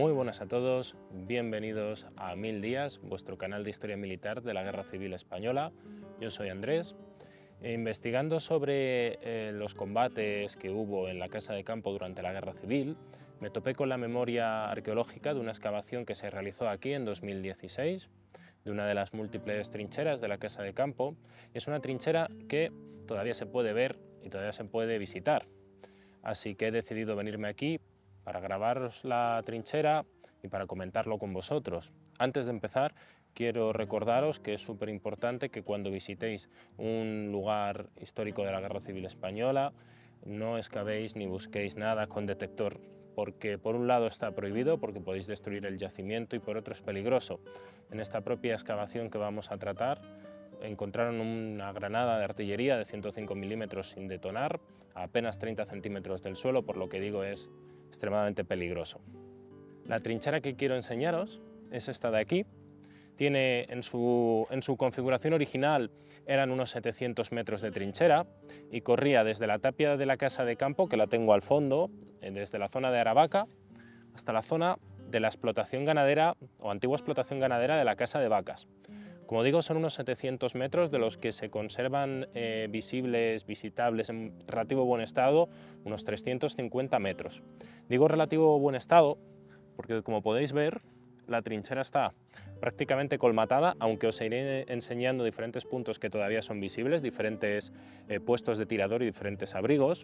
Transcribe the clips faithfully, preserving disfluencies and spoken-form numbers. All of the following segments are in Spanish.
Muy buenas a todos, bienvenidos a Mil Días, vuestro canal de historia militar de la Guerra Civil Española. Yo soy Andrés. E investigando sobre eh, los combates que hubo en la Casa de Campo durante la Guerra Civil, me topé con la memoria arqueológica de una excavación que se realizó aquí en dos mil dieciséis, de una de las múltiples trincheras de la Casa de Campo. Es una trinchera que todavía se puede ver y todavía se puede visitar. Así que he decidido venirme aquí para grabaros la trinchera y para comentarlo con vosotros. Antes de empezar, quiero recordaros que es súper importante que cuando visitéis un lugar histórico de la Guerra Civil Española no excavéis ni busquéis nada con detector, porque por un lado está prohibido, porque podéis destruir el yacimiento, y por otro es peligroso. En esta propia excavación que vamos a tratar, encontraron una granada de artillería de ciento cinco milímetros sin detonar, a apenas treinta centímetros del suelo, por lo que digo es extremadamente peligroso. La trinchera que quiero enseñaros es esta de aquí. Tiene en su, en su configuración original eran unos setecientos metros de trinchera y corría desde la tapia de la Casa de Campo, que la tengo al fondo, desde la zona de Aravaca hasta la zona de la explotación ganadera o antigua explotación ganadera de la Casa de Vacas. Como digo, son unos setecientos metros de los que se conservan eh, visibles, visitables en relativo buen estado, unos trescientos cincuenta metros. Digo relativo buen estado porque, como podéis ver, la trinchera está prácticamente colmatada, aunque os iré enseñando diferentes puntos que todavía son visibles, diferentes eh, puestos de tirador y diferentes abrigos.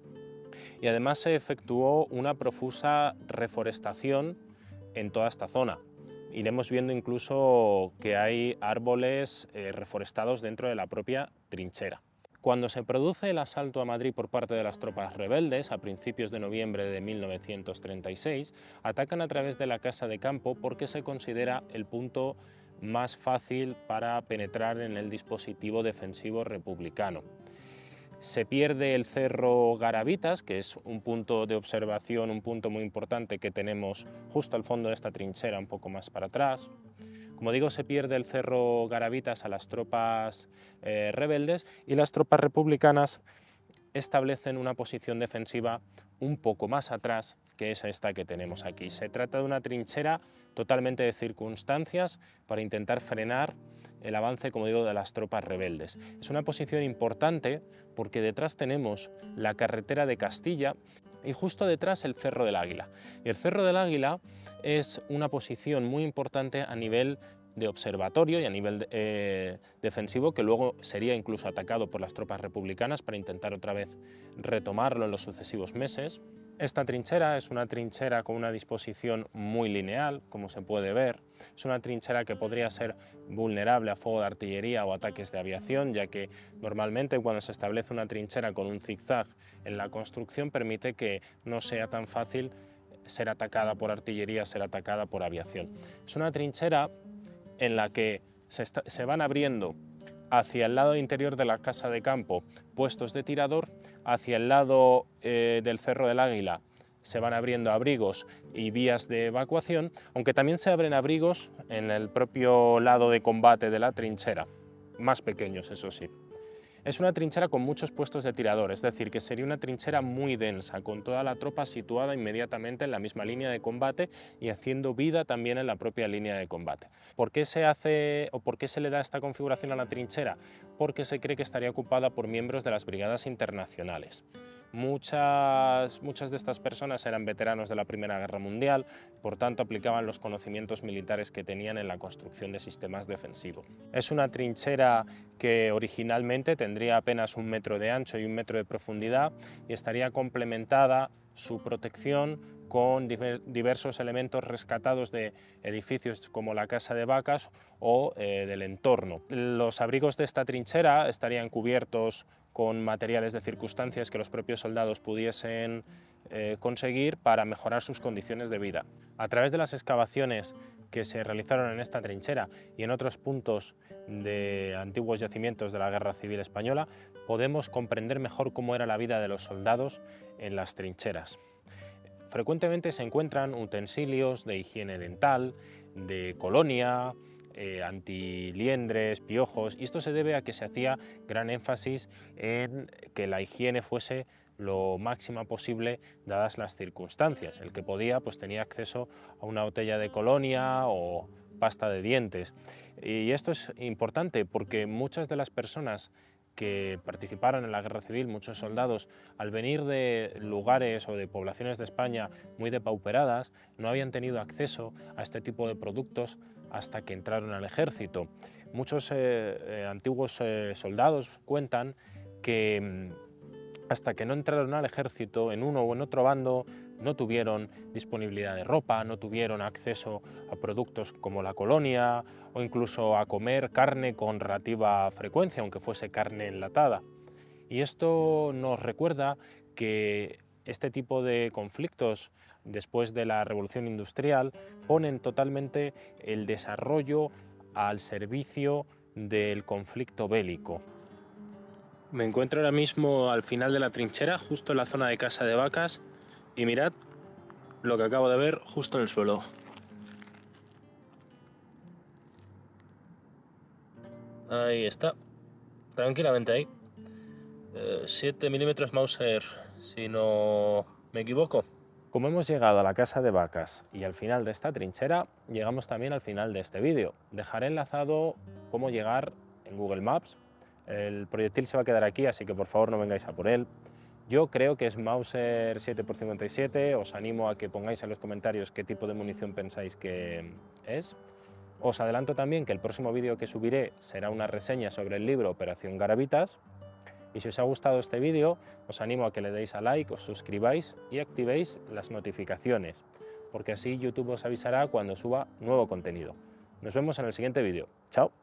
Y además se efectuó una profusa reforestación en toda esta zona. Iremos viendo incluso que hay árboles eh, reforestados dentro de la propia trinchera. Cuando se produce el asalto a Madrid por parte de las tropas rebeldes, a principios de noviembre de mil novecientos treinta y seis, atacan a través de la Casa de Campo porque se considera el punto más fácil para penetrar en el dispositivo defensivo republicano. Se pierde el cerro Garavitas, que es un punto de observación, un punto muy importante que tenemos justo al fondo de esta trinchera, un poco más para atrás. Como digo, se pierde el cerro Garavitas a las tropas eh, rebeldes y las tropas republicanas establecen una posición defensiva un poco más atrás, que es esta que tenemos aquí. Se trata de una trinchera totalmente de circunstancias para intentar frenar el avance, como digo, de las tropas rebeldes. Es una posición importante porque detrás tenemos la carretera de Castilla y justo detrás el Cerro del Águila. Y el Cerro del Águila es una posición muy importante a nivel de observatorio y a nivel eh, defensivo, que luego sería incluso atacado por las tropas republicanas para intentar otra vez retomarlo en los sucesivos meses. Esta trinchera es una trinchera con una disposición muy lineal, como se puede ver. Es una trinchera que podría ser vulnerable a fuego de artillería o ataques de aviación, ya que normalmente cuando se establece una trinchera con un zigzag en la construcción permite que no sea tan fácil ser atacada por artillería, ser atacada por aviación. Es una trinchera en la que se, está, se van abriendo hacia el lado interior de la Casa de Campo puestos de tirador, hacia el lado eh, del Cerro del Águila se van abriendo abrigos y vías de evacuación, aunque también se abren abrigos en el propio lado de combate de la trinchera, más pequeños, eso sí. Es una trinchera con muchos puestos de tirador, es decir, que sería una trinchera muy densa, con toda la tropa situada inmediatamente en la misma línea de combate y haciendo vida también en la propia línea de combate. ¿Por qué se hace o por qué se le da esta configuración a la trinchera? Porque se cree que estaría ocupada por miembros de las brigadas internacionales. Muchas, muchas de estas personas eran veteranos de la Primera Guerra Mundial, por tanto aplicaban los conocimientos militares que tenían en la construcción de sistemas defensivos. Es una trinchera que originalmente tendría apenas un metro de ancho y un metro de profundidad y estaría complementada su protección con diversos elementos rescatados de edificios como la Casa de Vacas o eh, del entorno. Los abrigos de esta trinchera estarían cubiertos con materiales de circunstancias que los propios soldados pudiesen eh, conseguir para mejorar sus condiciones de vida. A través de las excavaciones que se realizaron en esta trinchera y en otros puntos de antiguos yacimientos de la Guerra Civil Española, podemos comprender mejor cómo era la vida de los soldados en las trincheras. Frecuentemente se encuentran utensilios de higiene dental, de colonia, eh, antiliendres, piojos, y esto se debe a que se hacía gran énfasis en que la higiene fuese lo máxima posible dadas las circunstancias. El que podía pues tenía acceso a una botella de colonia o pasta de dientes. Y esto es importante porque muchas de las personas que participaron en la guerra civil, muchos soldados, al venir de lugares o de poblaciones de España muy depauperadas, no habían tenido acceso a este tipo de productos hasta que entraron al ejército. Muchos eh, eh, antiguos eh, soldados cuentan que hasta que no entraron al ejército, en uno o en otro bando, no tuvieron disponibilidad de ropa, no tuvieron acceso a productos como la colonia o incluso a comer carne con relativa frecuencia, aunque fuese carne enlatada. Y esto nos recuerda que este tipo de conflictos después de la Revolución Industrial ponen totalmente el desarrollo al servicio del conflicto bélico. Me encuentro ahora mismo al final de la trinchera, justo en la zona de Casa de Vacas, y mirad lo que acabo de ver justo en el suelo. Ahí está, tranquilamente ahí. Eh, siete milímetros Mauser, si no me equivoco. Como hemos llegado a la Casa de Vacas y al final de esta trinchera, llegamos también al final de este vídeo. Dejaré enlazado cómo llegar en Google Maps. El proyectil se va a quedar aquí, así que por favor no vengáis a por él. Yo creo que es Mauser siete por cincuenta y siete, os animo a que pongáis en los comentarios qué tipo de munición pensáis que es. Os adelanto también que el próximo vídeo que subiré será una reseña sobre el libro Operación Garavitas. Y si os ha gustado este vídeo, os animo a que le deis a like, os suscribáis y activéis las notificaciones, porque así YouTube os avisará cuando suba nuevo contenido. Nos vemos en el siguiente vídeo. ¡Chao!